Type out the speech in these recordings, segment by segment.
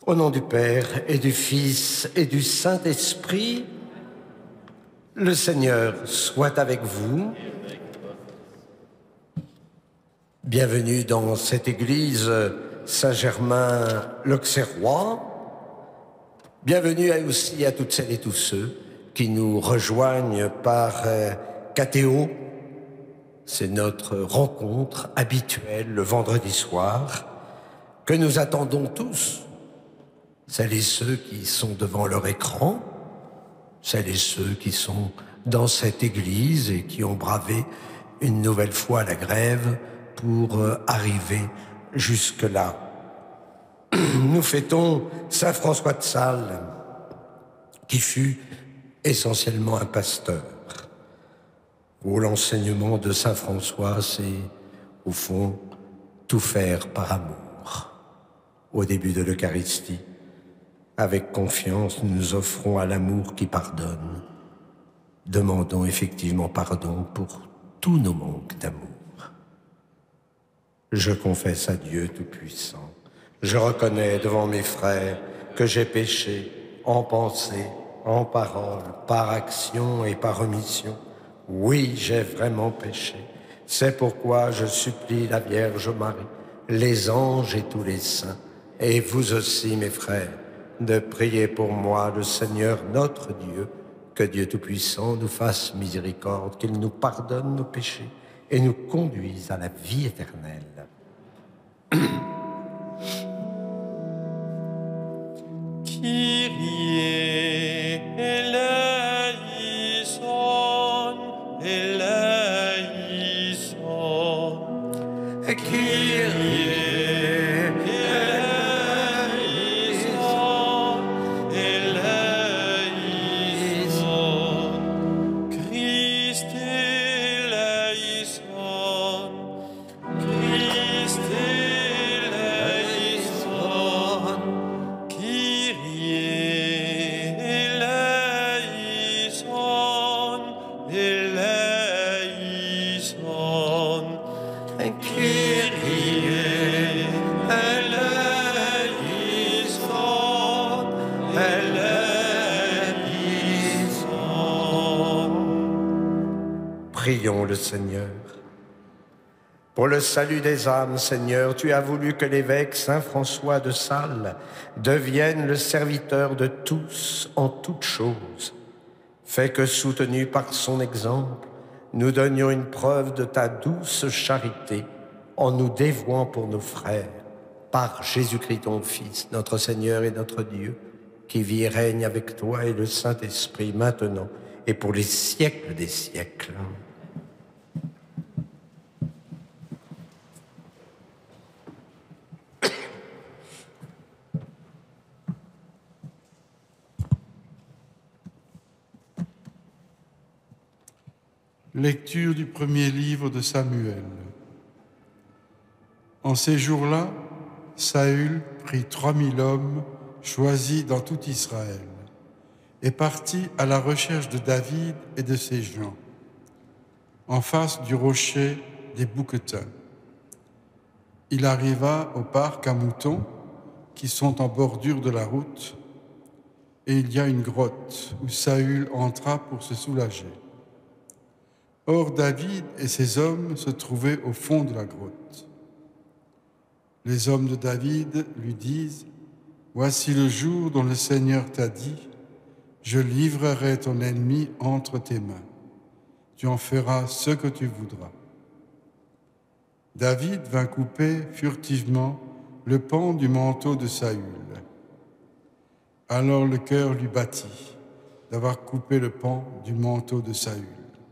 Au nom du Père et du Fils et du Saint-Esprit, le Seigneur soit avec vous. Bienvenue dans cette église Saint-Germain-l'Auxerrois. Bienvenue aussi à toutes celles et tous ceux qui nous rejoignent par KTO. C'est notre rencontre habituelle le vendredi soir que nous attendons tous. Celles et ceux qui sont devant leur écran, celles et ceux qui sont dans cette église et qui ont bravé une nouvelle fois la grève pour arriver jusque-là. Nous fêtons Saint François de Sales, qui fut essentiellement un pasteur, où l'enseignement de Saint François, c'est au fond tout faire par amour. Au début de l'Eucharistie, avec confiance, nous nous offrons à l'amour qui pardonne. Demandons effectivement pardon pour tous nos manques d'amour. Je confesse à Dieu Tout-Puissant. Je reconnais devant mes frères que j'ai péché en pensée, en parole, par action et par omission. Oui, j'ai vraiment péché. C'est pourquoi je supplie la Vierge Marie, les anges et tous les saints, et vous aussi, mes frères, de prier pour moi, le Seigneur notre Dieu, que Dieu Tout-Puissant nous fasse miséricorde, qu'il nous pardonne nos péchés et nous conduise à la vie éternelle. Kyrie eleison, eleison. Kyrie eleison, eleison. Christe eleison, Christe eleison. Kyrie eleison, eleison. Kyrie eleison, eleison. Prions le Seigneur. Pour le salut des âmes, Seigneur, tu as voulu que l'évêque Saint François de Sales devienne le serviteur de tous en toutes choses. Fais que, soutenus par son exemple, nous donnions une preuve de ta douce charité en nous dévouant pour nos frères, par Jésus-Christ ton Fils, notre Seigneur et notre Dieu, qui vit et règne avec toi et le Saint-Esprit maintenant et pour les siècles des siècles. Lecture du premier livre de Samuel. En ces jours-là, Saül prit 3000 hommes choisis dans tout Israël et partit à la recherche de David et de ses gens, en face du rocher des Bouquetins. Il arriva au parc à moutons qui sont en bordure de la route, et il y a une grotte où Saül entra pour se soulager. Or David et ses hommes se trouvaient au fond de la grotte. Les hommes de David lui disent : « Voici le jour dont le Seigneur t'a dit : je livrerai ton ennemi entre tes mains. Tu en feras ce que tu voudras. » David vint couper furtivement le pan du manteau de Saül. Alors le cœur lui battit d'avoir coupé le pan du manteau de Saül.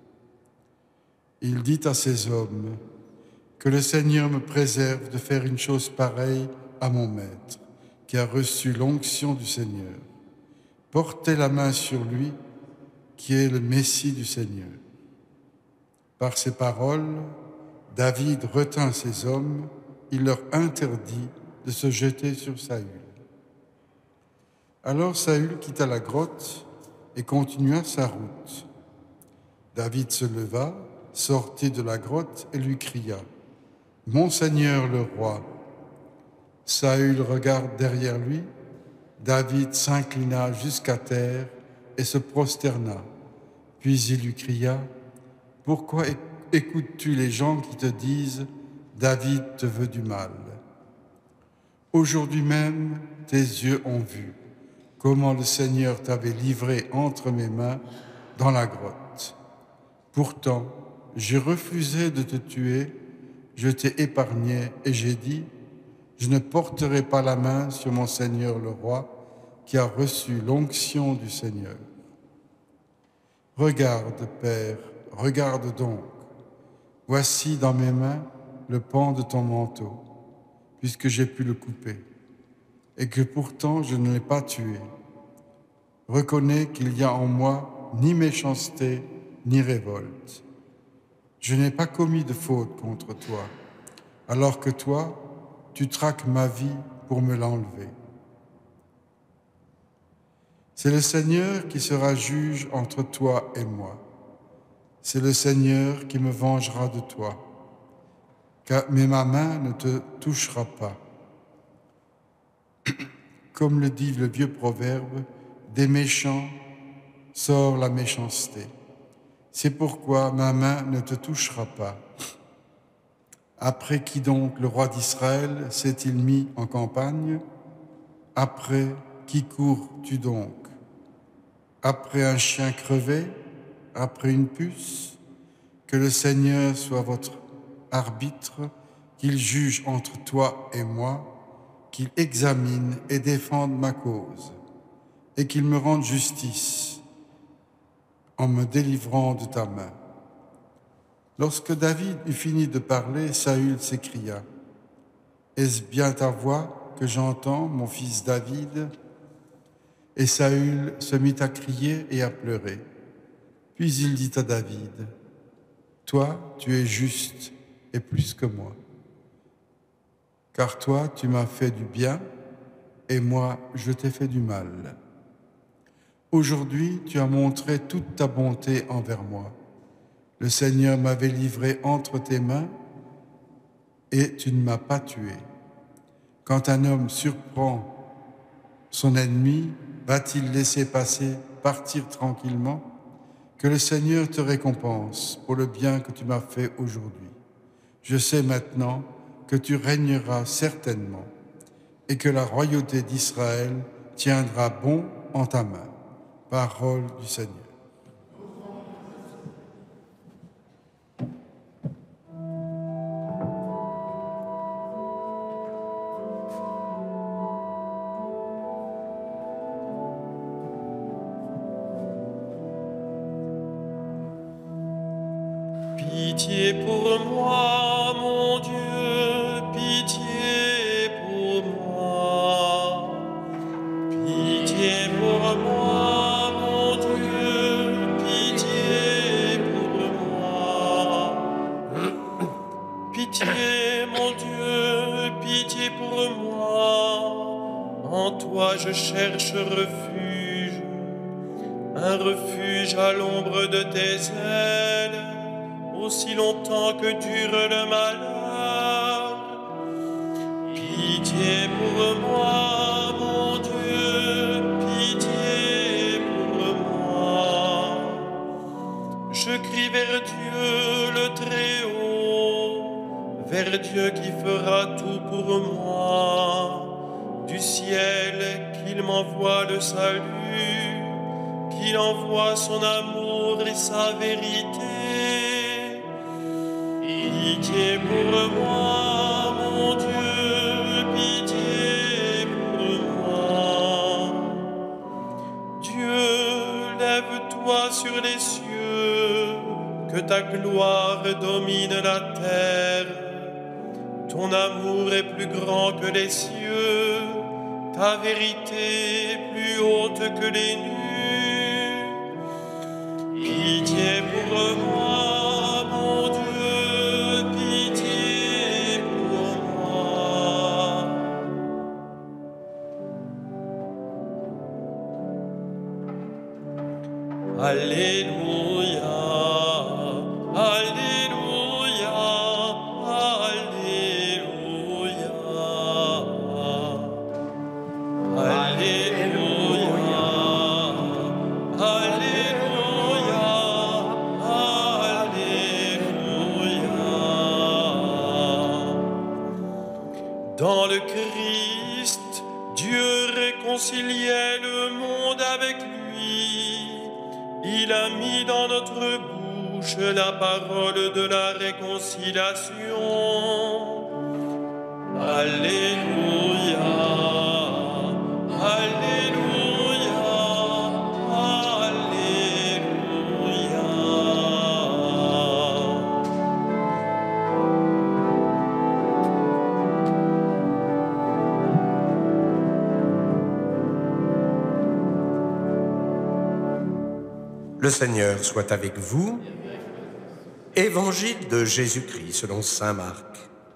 Il dit à ses hommes : « Que le Seigneur me préserve de faire une chose pareille à mon maître, qui a reçu l'onction du Seigneur. Portez la main sur lui, qui est le Messie du Seigneur. » Par ces paroles, David retint ses hommes, il leur interdit de se jeter sur Saül. Alors Saül quitta la grotte et continua sa route. David se leva, sortit de la grotte et lui cria : « Mon Seigneur le roi !» Saül regarde derrière lui David s'inclina jusqu'à terre et se prosterna. Puis il lui cria, « Pourquoi écoutes-tu les gens qui te disent, David te veut du mal? Aujourd'hui même, tes yeux ont vu comment le Seigneur t'avait livré entre mes mains dans la grotte. Pourtant, j'ai refusé de te tuer, je t'ai épargné et j'ai dit, je ne porterai pas la main sur mon Seigneur le roi, qui a reçu l'onction du Seigneur. Regarde, Père, regarde donc. Voici dans mes mains le pan de ton manteau, puisque j'ai pu le couper, et que pourtant je ne l'ai pas tué. Reconnais qu'il y a en moi ni méchanceté, ni révolte. Je n'ai pas commis de faute contre toi, alors que toi, tu traques ma vie pour me l'enlever. C'est le Seigneur qui sera juge entre toi et moi. C'est le Seigneur qui me vengera de toi, mais ma main ne te touchera pas. Comme le dit le vieux proverbe, des méchants sort la méchanceté. C'est pourquoi ma main ne te touchera pas. Après qui donc le roi d'Israël s'est-il mis en campagne? Après qui cours-tu donc? Après un chien crevé? Après une puce? Que le Seigneur soit votre arbitre, qu'il juge entre toi et moi, qu'il examine et défende ma cause, et qu'il me rende justice en me délivrant de ta main. Lorsque David eut fini de parler, Saül s'écria, « Est-ce bien ta voix que j'entends, mon fils David ?» Et Saül se mit à crier et à pleurer. Puis il dit à David, « Toi, tu es juste et plus que moi, car toi, tu m'as fait du bien et moi, je t'ai fait du mal. Aujourd'hui, tu as montré toute ta bonté envers moi. Le Seigneur m'avait livré entre tes mains et tu ne m'as pas tué. Quand un homme surprend son ennemi, va-t-il laisser partir tranquillement? Que le Seigneur te récompense pour le bien que tu m'as fait aujourd'hui. Je sais maintenant que tu régneras certainement et que la royauté d'Israël tiendra bon en ta main. Parole du Seigneur. Pitié pour moi, mon Dieu, pitié pour moi. Pitié pour moi, mon Dieu, pitié pour moi. Pitié, mon Dieu, pitié pour moi. En toi je cherche refuge, un refuge à l'ombre de tes ailes. Aussi longtemps que dure le malheur. Pitié pour moi, mon Dieu, pitié pour moi. Je crie vers Dieu le Très-Haut, vers Dieu qui fera tout pour moi. Du ciel qu'il m'envoie le salut, qu'il envoie son amour et sa vérité. Pitié pour moi, mon Dieu, pitié pour moi. Dieu, lève-toi sur les cieux, que ta gloire domine la terre. Ton amour est plus grand que les cieux, ta vérité plus haute que les nues. Pitié pour moi, mon Dieu. Alléluia, Alléluia, Alléluia, Alléluia. Dans le Christ, Dieu réconciliait le monde avec lui. Il a mis dans notre bouche la parole de la réconciliation. Alléluia, Alléluia, Alléluia. Le Seigneur soit avec vous. Évangile de Jésus-Christ selon saint Marc.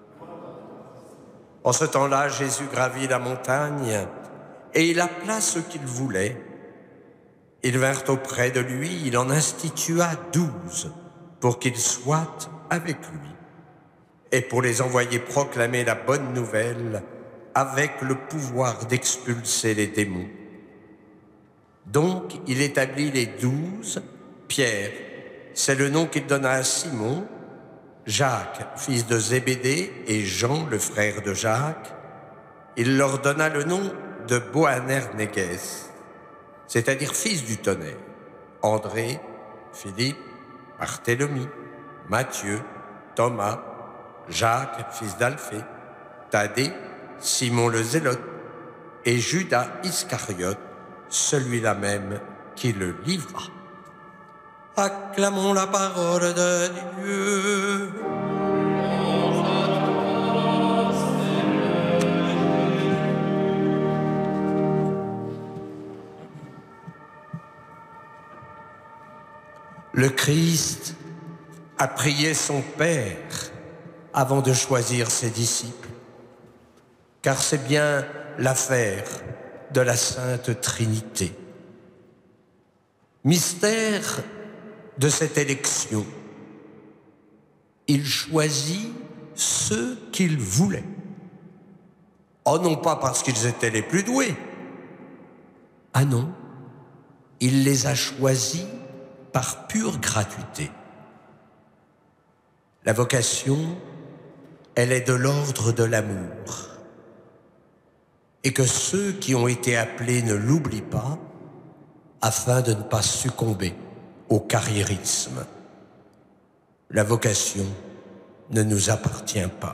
En ce temps-là, Jésus gravit la montagne et il appela ceux qu'il voulait. Ils vinrent auprès de lui, il en institua 12 pour qu'ils soient avec lui et pour les envoyer proclamer la bonne nouvelle avec le pouvoir d'expulser les démons. Donc, il établit les 12. Pierre, c'est le nom qu'il donna à Simon, Jacques, fils de Zébédée, et Jean, le frère de Jacques. Il leur donna le nom de Boanerges, c'est-à-dire fils du tonnerre. André, Philippe, Barthélemy, Matthieu, Thomas, Jacques, fils d'Alphée, Thaddée, Simon le Zélote, et Judas Iscariote, celui-là même qui le livra. Acclamons la parole de Dieu. Le Christ a prié son Père avant de choisir ses disciples, car c'est bien l'affaire de la Sainte Trinité. Mystère de cette élection, il choisit ceux qu'il voulait. Oh, non pas parce qu'ils étaient les plus doués. Ah non, il les a choisis par pure gratuité. La vocation, elle est de l'ordre de l'amour. Et que ceux qui ont été appelés ne l'oublient pas, afin de ne pas succomber au carriérisme. La vocation ne nous appartient pas.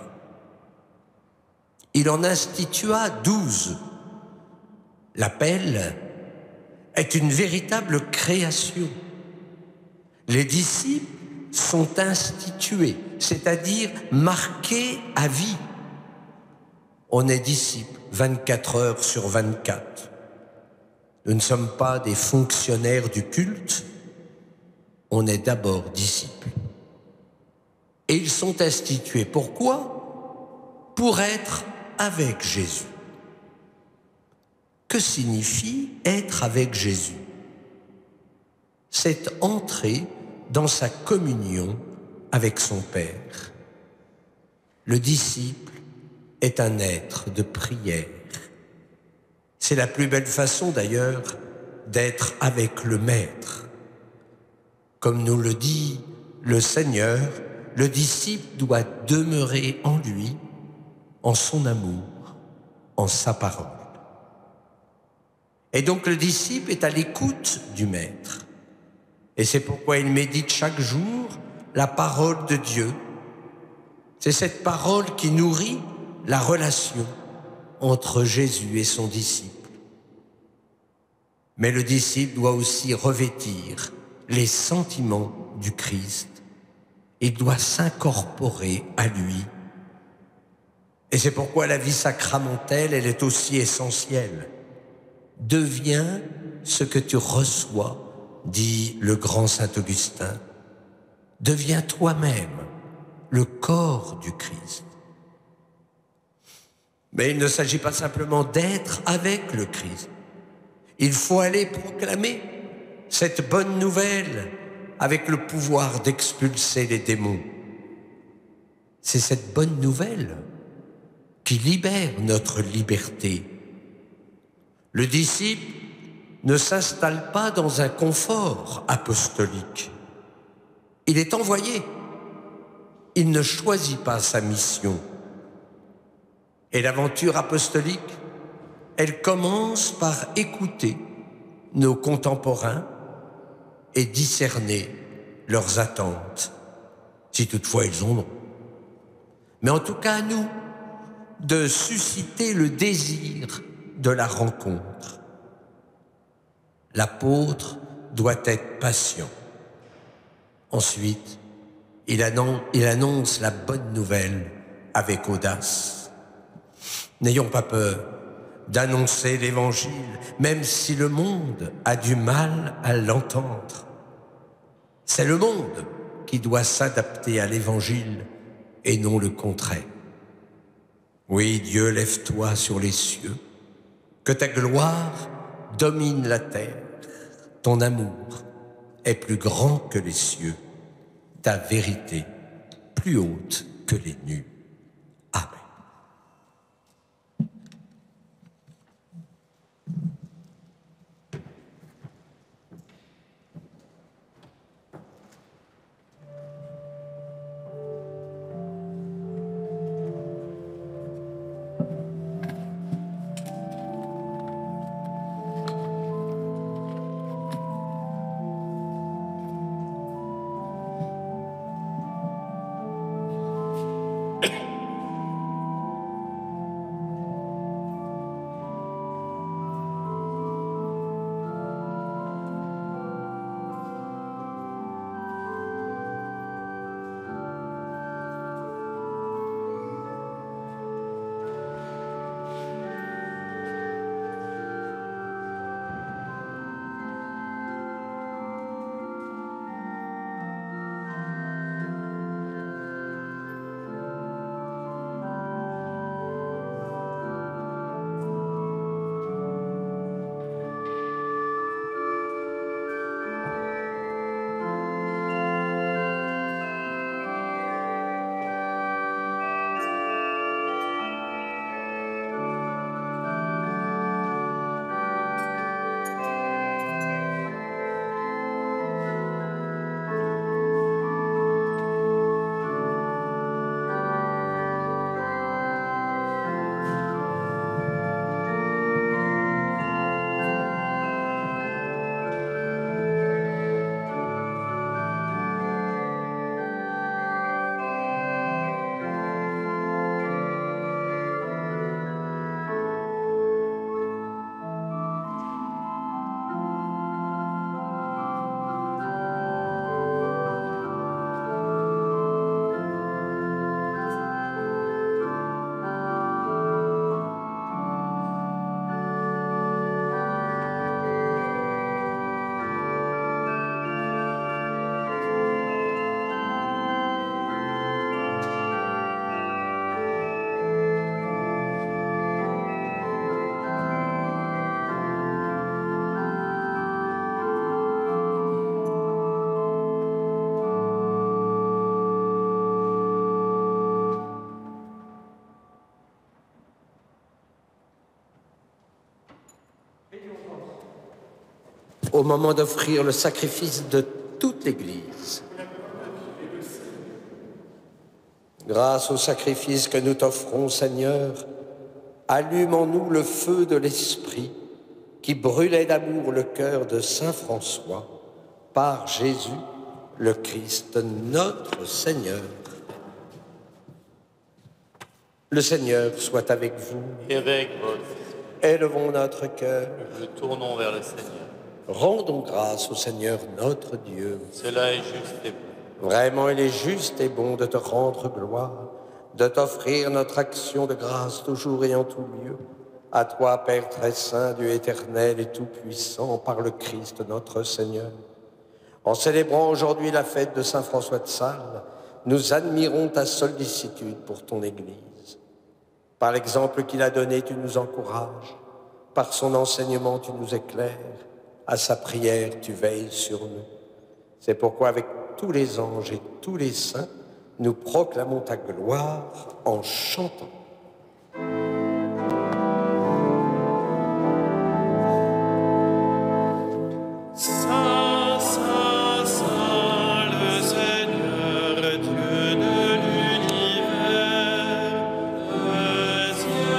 Il en institua 12. L'appel est une véritable création. Les disciples sont institués, c'est-à-dire marqués à vie. On est disciples 24 heures sur 24. Nous ne sommes pas des fonctionnaires du culte, on est d'abord disciples. Et ils sont institués. Pourquoi? Pour être avec Jésus. Que signifie être avec Jésus? C'est entrer dans sa communion avec son Père. Le disciple est un être de prière. C'est la plus belle façon d'ailleurs d'être avec le Maître. Comme nous le dit le Seigneur, le disciple doit demeurer en lui, en son amour, en sa parole. Et donc le disciple est à l'écoute du Maître. Et c'est pourquoi il médite chaque jour la parole de Dieu. C'est cette parole qui nourrit la relation entre Jésus et son disciple. Mais le disciple doit aussi revêtir les sentiments du Christ. Il doit s'incorporer à lui. Et c'est pourquoi la vie sacramentelle, elle est aussi essentielle. Deviens ce que tu reçois, dit le grand saint Augustin. Deviens toi-même le corps du Christ. Mais il ne s'agit pas simplement d'être avec le Christ. Il faut aller proclamer cette bonne nouvelle avec le pouvoir d'expulser les démons. C'est cette bonne nouvelle qui libère notre liberté. Le disciple ne s'installe pas dans un confort apostolique. Il est envoyé. Il ne choisit pas sa mission. Et l'aventure apostolique, elle commence par écouter nos contemporains et discerner leurs attentes, si toutefois ils en ont. Mais en tout cas, à nous, de susciter le désir de la rencontre. L'apôtre doit être patient. Ensuite, il annonce la bonne nouvelle avec audace. N'ayons pas peur d'annoncer l'Évangile, même si le monde a du mal à l'entendre. C'est le monde qui doit s'adapter à l'Évangile et non le contraire. Oui, Dieu, lève-toi sur les cieux, que ta gloire domine la terre. Ton amour est plus grand que les cieux, ta vérité plus haute que les nues. Amen. Au moment d'offrir le sacrifice de toute l'Église. Grâce au sacrifice que nous t'offrons, Seigneur, allume en nous le feu de l'Esprit qui brûlait d'amour le cœur de saint François par Jésus, le Christ, notre Seigneur. Le Seigneur soit avec vous. Et avec votre Élevons notre cœur. nous tournons vers le Seigneur. Rendons grâce au Seigneur notre Dieu. Cela est juste et bon. Vraiment, il est juste et bon de te rendre gloire, de t'offrir notre action de grâce toujours et en tout lieu. À toi, Père très saint, Dieu éternel et tout-puissant, par le Christ notre Seigneur. En célébrant aujourd'hui la fête de Saint François de Sales, nous admirons ta sollicitude pour ton Église. Par l'exemple qu'il a donné, tu nous encourages. Par son enseignement, tu nous éclaires. À sa prière, tu veilles sur nous. C'est pourquoi, avec tous les anges et tous les saints, nous proclamons ta gloire en chantant. Saint, Saint, Saint, le Seigneur, Dieu de l'univers, le ciel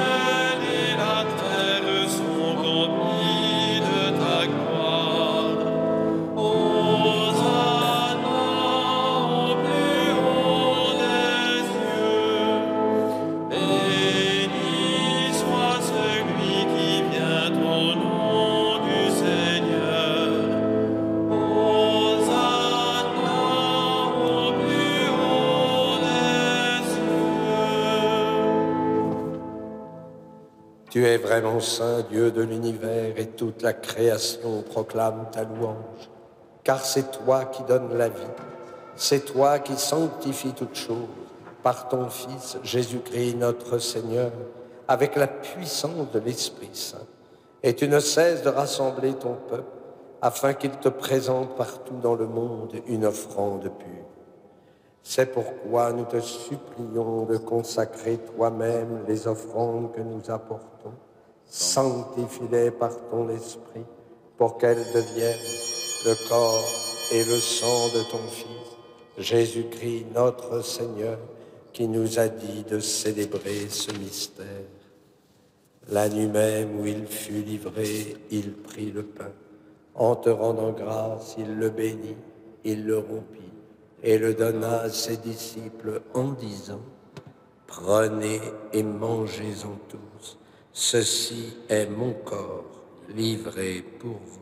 Tu es vraiment saint, Dieu de l'univers, et toute la création proclame ta louange. Car c'est toi qui donnes la vie, c'est toi qui sanctifies toutes choses, par ton Fils Jésus-Christ notre Seigneur, avec la puissance de l'Esprit Saint. Et tu ne cesses de rassembler ton peuple, afin qu'il te présente partout dans le monde une offrande pure. C'est pourquoi nous te supplions de consacrer toi-même les offrandes que nous apportons. Sanctifie-les par ton esprit, pour qu'elles deviennent le corps et le sang de ton Fils, Jésus-Christ notre Seigneur, qui nous a dit de célébrer ce mystère. La nuit même où il fut livré, il prit le pain. En te rendant grâce, il le bénit, il le rompit et le donna à ses disciples en disant: Prenez et mangez-en tous. Ceci est mon corps livré pour vous.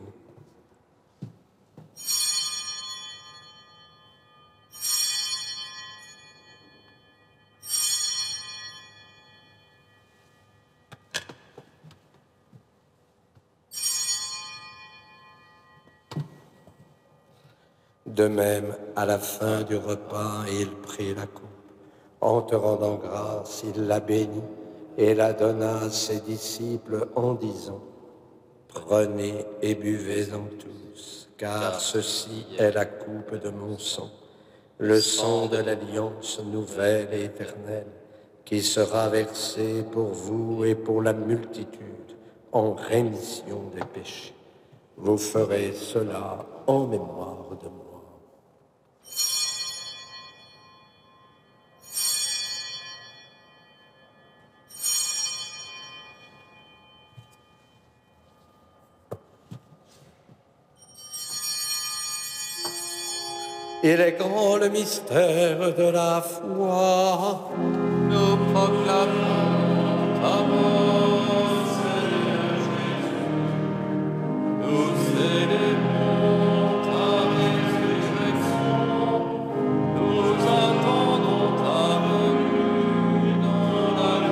De même, à la fin du repas, il prit la coupe. En te rendant grâce, il la bénit et la donna à ses disciples en disant: Prenez et buvez-en tous, car ceci est la coupe de mon sang, le sang de l'alliance nouvelle et éternelle, qui sera versé pour vous et pour la multitude en rémission des péchés. Vous ferez cela en mémoire de moi. Il est grand le mystère de la foi. Nous proclamons ta mort, Seigneur Jésus. Nous célébrons ta résurrection. Nous attendons ta venue dans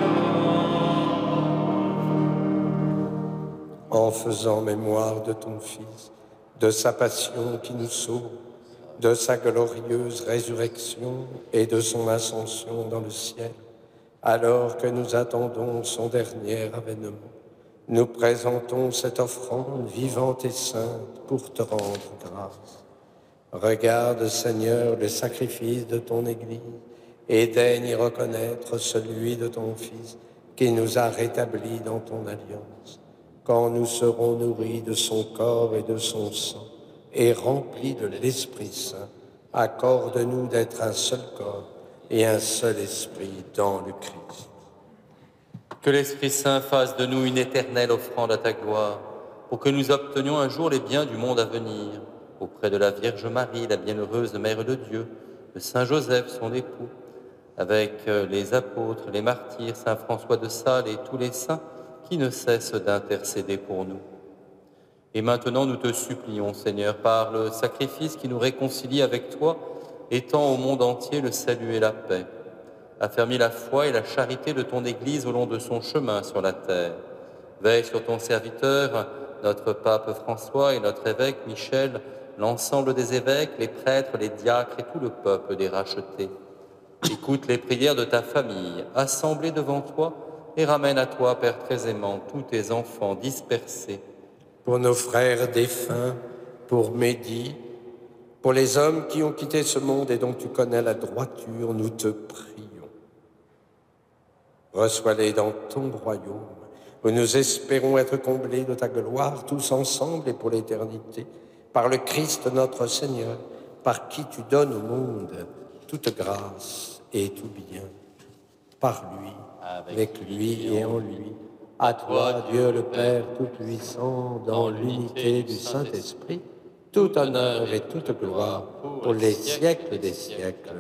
la gloire. En faisant mémoire de ton Fils, de sa passion qui nous sauve, de sa glorieuse résurrection et de son ascension dans le ciel, alors que nous attendons son dernier avènement, nous présentons cette offrande vivante et sainte pour te rendre grâce. Regarde, Seigneur, le sacrifice de ton Église et daigne y reconnaître celui de ton Fils qui nous a rétablis dans ton alliance. Quand nous serons nourris de son corps et de son sang, et remplis de l'Esprit Saint, accorde-nous d'être un seul corps et un seul esprit dans le Christ. Que l'Esprit Saint fasse de nous une éternelle offrande à ta gloire, pour que nous obtenions un jour les biens du monde à venir, auprès de la Vierge Marie, la bienheureuse Mère de Dieu, de Saint Joseph, son époux, avec les apôtres, les martyrs, Saint François de Sales et tous les saints qui ne cessent d'intercéder pour nous. Et maintenant, nous te supplions, Seigneur, par le sacrifice qui nous réconcilie avec toi, étends au monde entier le salut et la paix. Affermis la foi et la charité de ton Église au long de son chemin sur la terre. Veille sur ton serviteur, notre pape François et notre évêque Michel, l'ensemble des évêques, les prêtres, les diacres et tout le peuple des rachetés. Écoute les prières de ta famille, assemblée devant toi, et ramène à toi, Père très aimant, tous tes enfants dispersés. Pour nos frères défunts, pour Mehdi, pour les hommes qui ont quitté ce monde et dont tu connais la droiture, nous te prions. Reçois-les dans ton royaume, où nous espérons être comblés de ta gloire, tous ensemble et pour l'éternité, par le Christ notre Seigneur, par qui tu donnes au monde toute grâce et tout bien. Par lui, avec lui et en lui, à toi, Dieu le Père Tout-Puissant, dans l'unité du Saint-Esprit, tout honneur et toute gloire pour les siècles des siècles.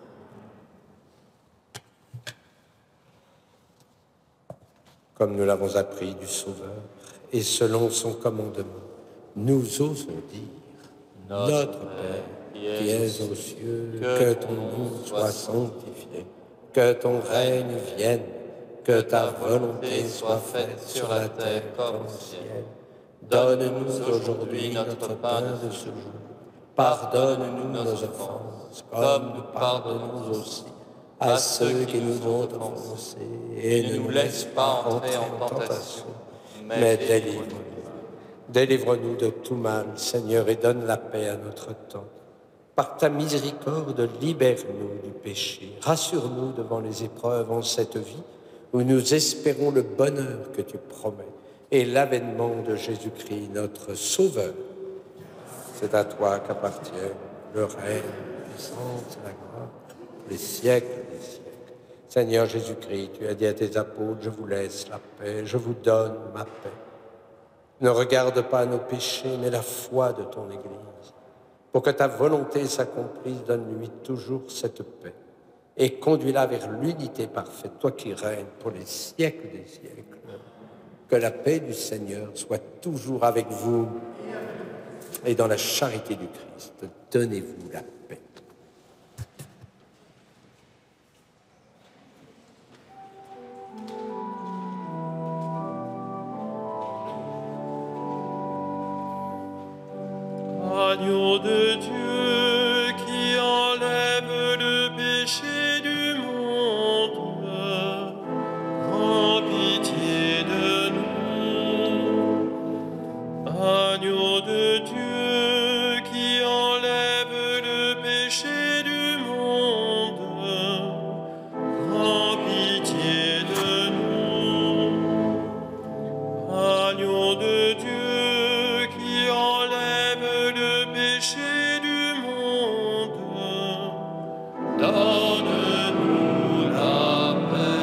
Comme nous l'avons appris du Sauveur, et selon son commandement, nous osons dire: Notre Père, qui es aux cieux, que ton nom soit sanctifié, que ton règne vienne, Que ta volonté soit faite sur la terre comme au ciel. Donne-nous aujourd'hui notre pain de ce jour. Pardonne-nous nos offenses, comme nous pardonnons aussi à ceux qui nous ont offensés. Et ne nous laisse pas entrer en tentation, mais délivre-nous. Délivre-nous de tout mal, Seigneur, et donne la paix à notre temps. Par ta miséricorde, libère-nous du péché. Rassure-nous devant les épreuves en cette vie, où nous espérons le bonheur que tu promets et l'avènement de Jésus-Christ, notre Sauveur. C'est à toi qu'appartient le règne, la puissance, la gloire, les siècles des siècles. Seigneur Jésus-Christ, tu as dit à tes apôtres, je vous laisse la paix, je vous donne ma paix. Ne regarde pas nos péchés, mais la foi de ton Église. Pour que ta volonté s'accomplisse, donne-lui toujours cette paix et conduis-la vers l'unité parfaite, toi qui règnes pour les siècles des siècles. Que la paix du Seigneur soit toujours avec vous et dans la charité du Christ. Donnez-vous la paix. Agneau de Dieu qui enlève le péché du monde, prends pitié de nous. Agneau de Dieu qui enlève le péché du monde, prends pitié de nous. Agneau de Dieu qui enlève le péché du monde, donne-nous la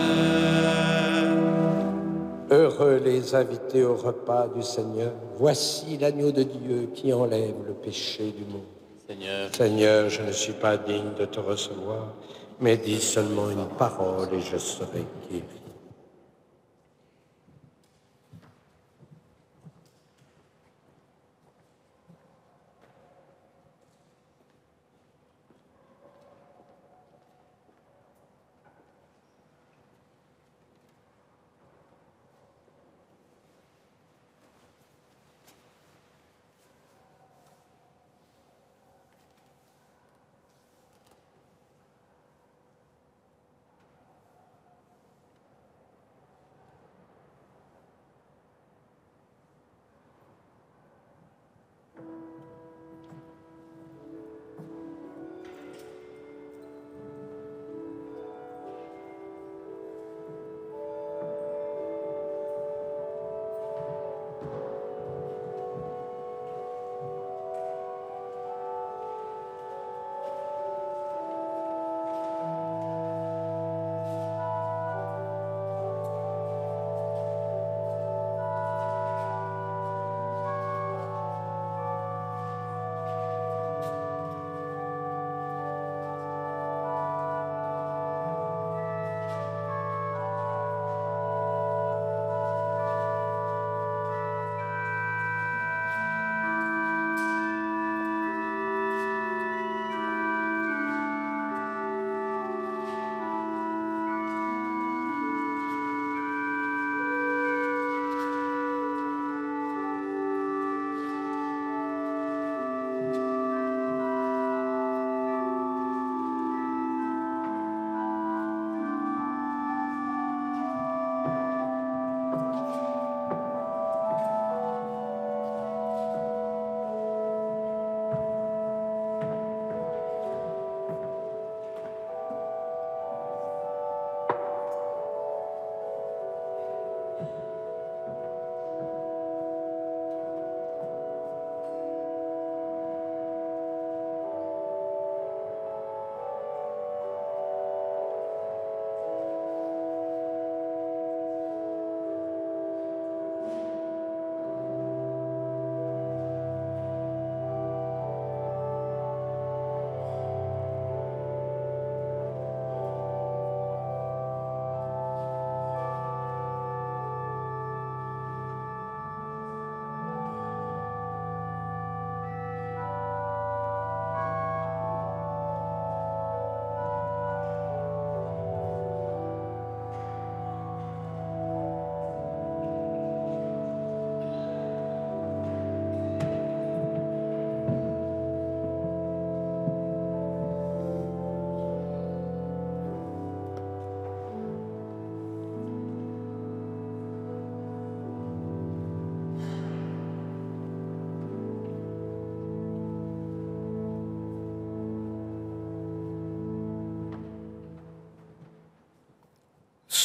paix. Heureux les invités au repas du Seigneur. Voici l'agneau de Dieu qui enlève le péché du monde. Seigneur, je ne suis pas digne de te recevoir, mais dis seulement une parole et je serai guéri.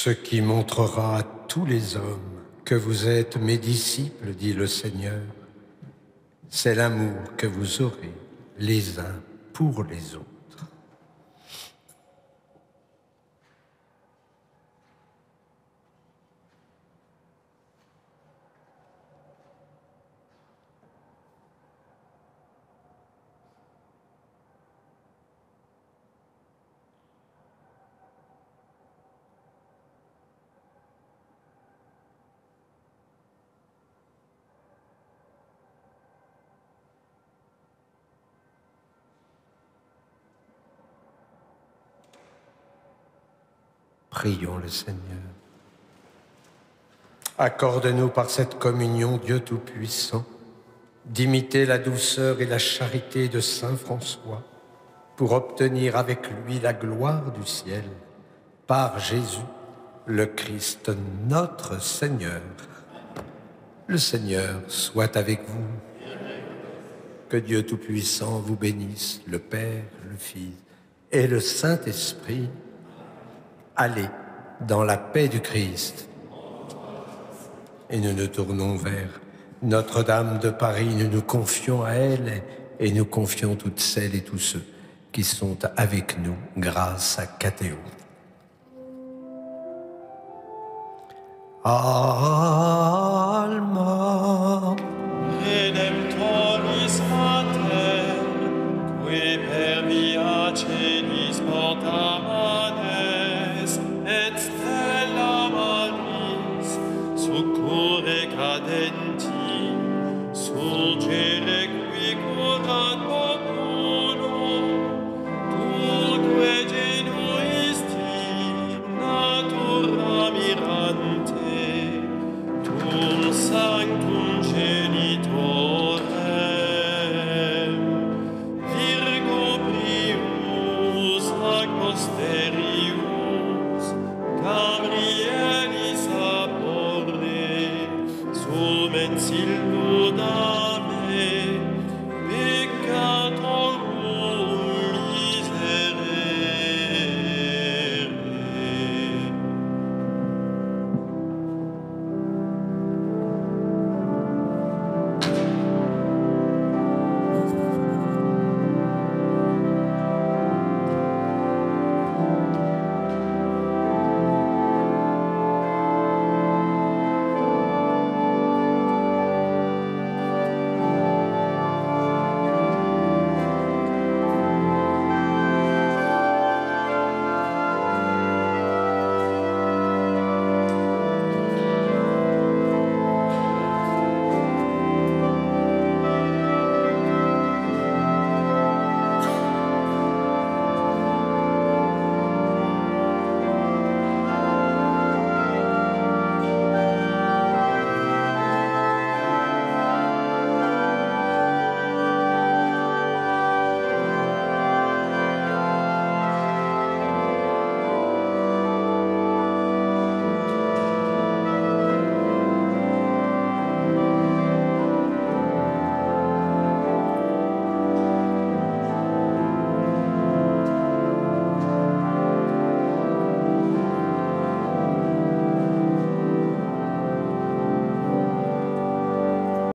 Ce qui montrera à tous les hommes que vous êtes mes disciples, dit le Seigneur, c'est l'amour que vous aurez les uns pour les autres. Prions le Seigneur. Accorde-nous par cette communion, Dieu Tout-Puissant, d'imiter la douceur et la charité de Saint François pour obtenir avec lui la gloire du ciel, par Jésus, le Christ, notre Seigneur. Le Seigneur soit avec vous. Que Dieu Tout-Puissant vous bénisse, le Père, le Fils et le Saint-Esprit. Allez dans la paix du Christ. Et nous nous tournons vers Notre-Dame de Paris, nous nous confions à elle et nous confions toutes celles et tous ceux qui sont avec nous grâce à Catéo. Alma Redemptoris Mater, qui per via celis porta manes, et stella maris, succurre cadenti, surgere qui curat populo, turque genuisti, natura mirante, tum sanctum genitorem, Virgo prius ac posterius, Gabrielis aporde, sumen silvus